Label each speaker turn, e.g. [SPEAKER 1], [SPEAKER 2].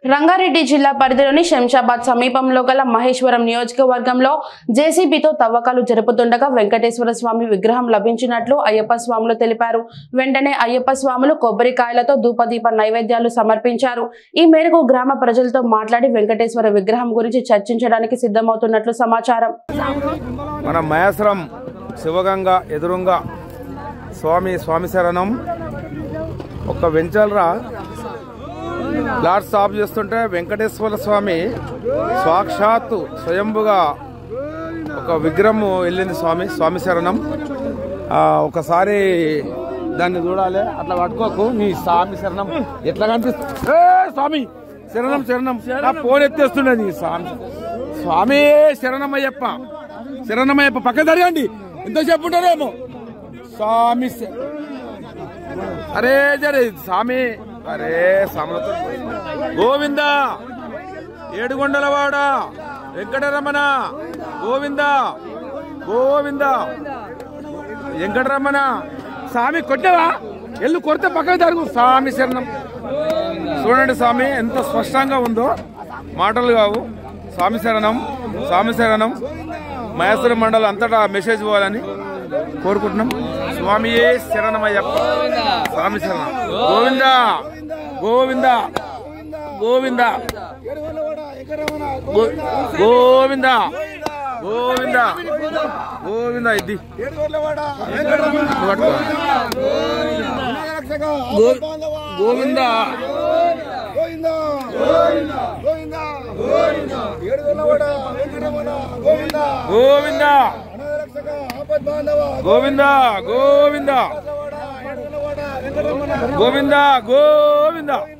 [SPEAKER 1] రంగారెడ్డి జిల్లా పరిధిలోని శంషాబాద్ సమీపంలో గల మహేశ్వరం నియోజకవర్గంలో జేసీబీతో తవ్వకాలు జరుపుతుండగా వెంకటేశ్వర స్వామి విగ్రహం లభించినట్లు అయ్యప్ప స్వాములు తెలిపారు. వెంటనే అయ్యప్ప స్వాములు కొబ్బరికాయలతో ధూపదీప నైవేద్యాలు సమర్పించారు. ఈ మేరకు గ్రామ ప్రజలతో మాట్లాడి వెంకటేశ్వర విగ్రహం గురించి చర్చించడానికి సిద్ధమవుతున్నట్లు సమాచారం.
[SPEAKER 2] మన మహేశ్వరం శివగంగా ఎదురుంగా స్వామి శరణం ఒక వెంచల్రా ప్లాట్ సాఫ్ చేస్తుంటే వెంకటేశ్వర స్వామి సాక్షాత్తు స్వయంభుగా ఒక విగ్రహం వెళ్ళింది. స్వామి శరణం ఒకసారి దాన్ని చూడాలి. అట్లా పట్టుకోకు, నీ స్వామి శరణం ఎట్లా కనిపిస్తుంది? స్వామి శరణం శరణం ఫోన్ ఎత్తేస్తుండే నీ స్వామి శరణమయ్యప్ప పక్క జరగండి. ఎంతసేపు ఉంటారేమో స్వామి. అరే జరే స్వామి, అరే సామలతో గోవింద ఏడుగొండలవాడ వెంకటరమణ గోవింద గోవింద వెంకటరమణ. స్వామి కొట్టవా? ఎల్లు కొడితే పక్కన జరుగు. స్వామి శరణం. చూడండి స్వామి ఎంత స్పష్టంగా ఉందో, మాటలు కావు. స్వామి శరణం మహేశ్వరం మండలం అంతటా మెసేజ్ పోవాలని కోరుకుంటున్నాం. స్వామియే శరణమయ్యప్ప. స్వామి శరణం. గోవింద గోవింద గోవింద గోవింద గోవింద గోవింద. ఇది గోవింద గోవింద గోవింద గోవింద గోవింద గోవింద.